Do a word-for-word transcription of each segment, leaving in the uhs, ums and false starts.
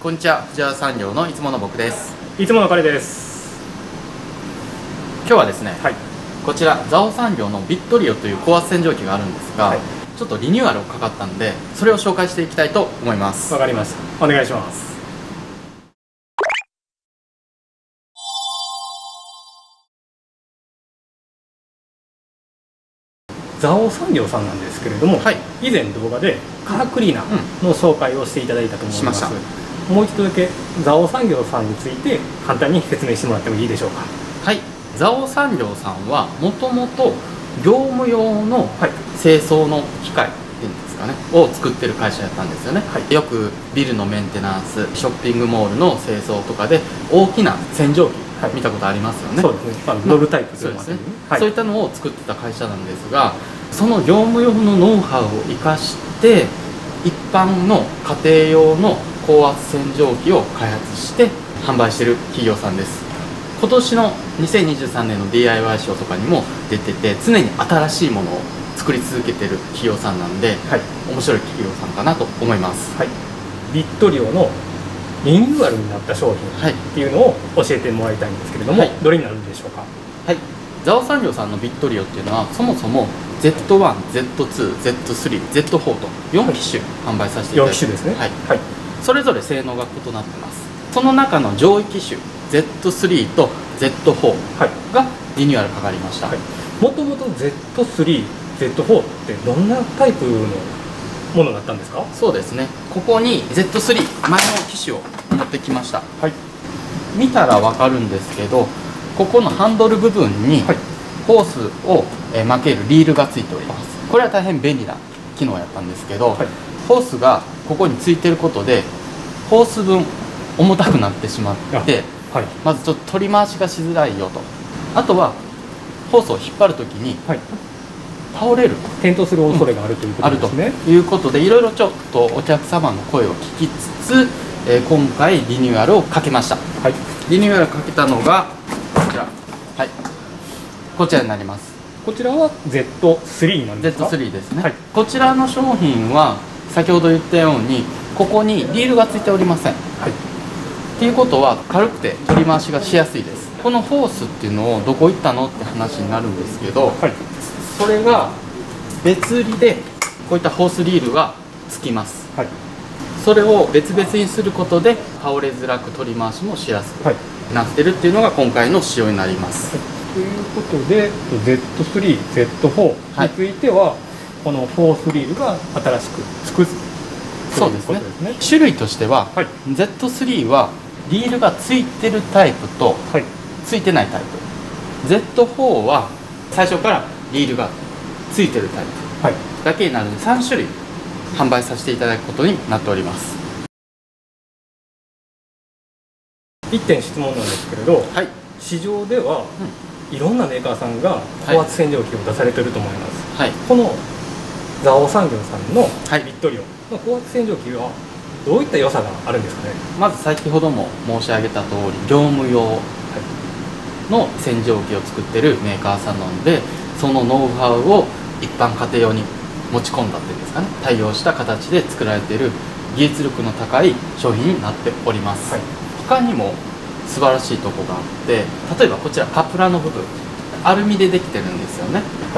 こんにちは。藤原産業のいつもの僕です。 いつもの彼です。 今日はですね、 はい、 こちら蔵王産業のビットリオという高圧洗浄機があるんですが、はい、ちょっとリニューアルをかかったんで、それを紹介していきたいと思います。 わかりました。お願いします。蔵王産業さんなんですけれども、はい、以前動画でカラークリーナーの紹介をしていただいたと思います。うん、もう一度だけ蔵王産業さんについて簡単に説明してもらってもいいでしょうか。 はい、蔵王産業さんはもともと業務用の清掃の機械っていうんですかね、を作ってる会社やったんですよね。はい、よくビルのメンテナンス、ショッピングモールの清掃とかで大きな洗浄機、はい、見たことありますよね。 そうですね。あの乗るタイプそうですね。はい、そういったのを作ってた会社なんですが、その業務用のノウハウを生かして一般の家庭用の高圧洗浄機を開発して販売している企業さんです。今年のにせんにじゅうさんねんの ディーアイワイ ショーとかにも出てて、常に新しいものを作り続けてる企業さんなんで、はい、面白い企業さんかなと思います。はい、 ビットリオのリニューアルになった商品っていうのを教えてもらいたいんですけれども、はい、どれになるんでしょうか。 はい、蔵王産業さんのビットリオっていうのは、そもそも ゼットワン、ゼットツー、ゼットスリー、ゼットフォー とよん機種販売させていただいてます。よん機種ですね。はい、はい、それぞれ性能が異なってます。その中の上位機種 ゼットスリー と ゼットフォー がリニューアルかかりました。 もともと ゼットスリー、ゼットフォー ってどんなタイプのものだったんですか。 そうですね、ここに ゼットスリー 前の機種を持ってきました。はい、見たら分かるんですけど、ここのハンドル部分にホースを巻けるリールがついております。これは大変便利な機能やったんですけど、はい、ホースがここについてることでホース分重たくなってしまって、はい、まずちょっと取り回しがしづらいよと。あとはホースを引っ張るときに、はい、倒れる、 転倒する恐れがあるということですね。 あるということで、いろいろちょっとお客様の声を聞きつつ、えー、今回リニューアルをかけました。はい、リニューアルかけたのがこちら、はい、こちらになります。 こちらは ゼットスリー なんですか。 ゼットスリー ですね。はい、こちらの商品は先ほど言ったようにここにリールがついておりません。はい、っていうことは軽くて取り回しがしやすいです。このホースっていうのをどこ行ったのって話になるんですけど、はい、それが別売りでこういったホースリールがつきます。はい、それを別々にすることで倒れづらく取り回しもしやすくなってるっていうのが今回の仕様になります。はい、 ということで ゼットスリー、ゼットフォー については、はい、このホースリールが新しくつくそうですね。種類としては、はい、ゼットスリー はリールがついてるタイプと、はい、ついてないタイプ、 ゼットフォー は最初からリールがついてるタイプ、はい、だけになるのでさん種類販売させていただくことになっております。 いってん質問なんですけれど、はい、市場では、うん、いろんなメーカーさんが高圧洗浄機を出されてると思います。はい、この蔵王産業さんのビットリオの高圧洗浄機はどういった良さがあるんですかね。 まず先ほども申し上げた通り、業務用の洗浄機を作ってるメーカーさんなので、そのノウハウを一般家庭用に持ち込んだっていうんですかね、対応した形で作られている技術力の高い商品になっております。はい、他にも素晴らしいとこがあって、例えばこちらカプラの部分アルミでできてるんですよね。はい、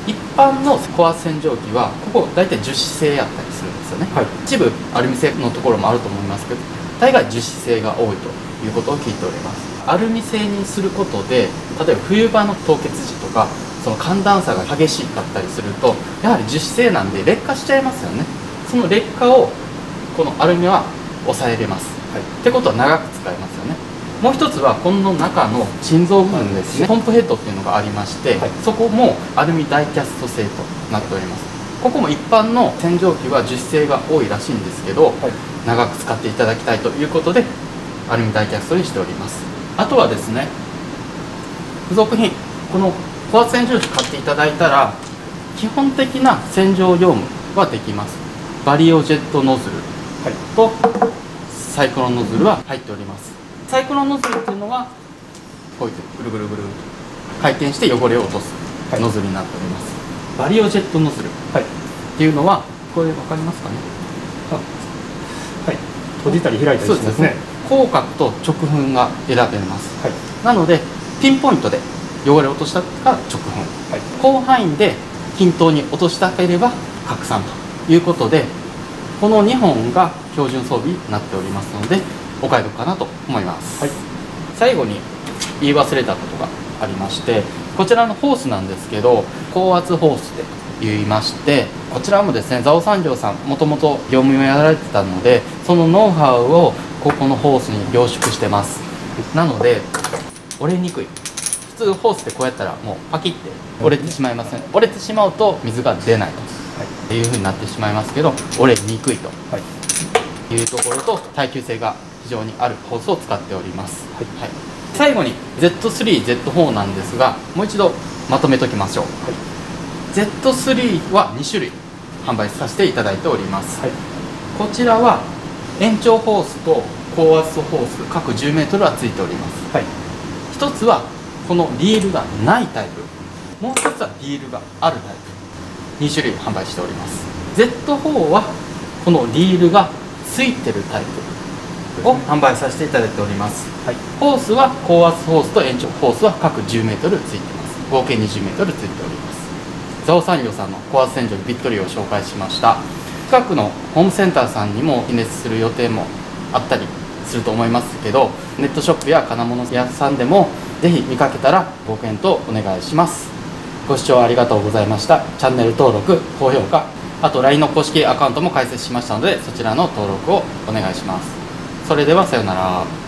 一般の高圧洗浄機はここ大体樹脂製やったりするんですよね。はい、一部アルミ製のところもあると思いますけど、大概樹脂製が多いということを聞いております。アルミ製にすることで、例えば冬場の凍結時とかその寒暖差が激しかったりすると、やはり樹脂製なんで劣化しちゃいますよね。その劣化をこのアルミは抑えれます。はい、ってことは長く使えますよね。もう一つはこの中の心臓部分ですね、ポンプヘッドっていうのがありまして、はい、そこもアルミダイキャスト製となっております。ここも一般の洗浄機は樹脂製が多いらしいんですけど、はい、長く使っていただきたいということでアルミダイキャストにしております。あとはですね、付属品、この高圧洗浄機買っていただいたら基本的な洗浄業務はできます。バリオジェットノズルとサイクロンノズルは入っております。サイクロンノズルっていうのはこうやってぐるぐるぐる回転して汚れを落とすノズルになっております。バリオジェットノズルっていうのはこれ分かりますかね。あ、はい、 閉じたり開いたりしますね。 広角と直噴が選べます、はい、なのでピンポイントで汚れを落としたか直噴、はい、広範囲で均等に落としたければ拡散ということで、このにほんが標準装備になっておりますのでお買い得かなと思います、はい、最後に言い忘れたことがありまして、こちらのホースなんですけど高圧ホースで言いまして、こちらもですね蔵王産業さんもともと業務用やられてたので、そのノウハウをここのホースに凝縮してます。なので折れにくい。普通ホースってこうやったらもうパキッて折れてしまいますね。折れてしまうと水が出ないというふうになってしまいますけど、折れにくいというところと耐久性が非常にあるホースを使っております、はいはい、最後に ゼットスリー、ゼットフォー なんですが、もう一度まとめときましょう、はい、ゼットスリー はにしゅるい販売させていただいております、はい、こちらは延長ホースと高圧ホース各じゅうメートルはついております、はい、一つはこのリールがないタイプ、もう一つはリールがあるタイプ、にしゅるい販売しております。 ゼットフォー はこのリールがついてるタイプを販売させていただいております、はい、ホースは高圧ホースと延長ホースは各じゅうメートルついてます。合計にじゅうメートルついております。蔵王産業さんの高圧洗浄機ビットリーを紹介しました。近くのホームセンターさんにも記念する予定もあったりすると思いますけど、ネットショップや金物屋さんでもぜひ見かけたらご検討お願いします。ご視聴ありがとうございました。チャンネル登録、高評価、あと ライン の公式アカウントも開設しましたので、そちらの登録をお願いします。それではさようなら。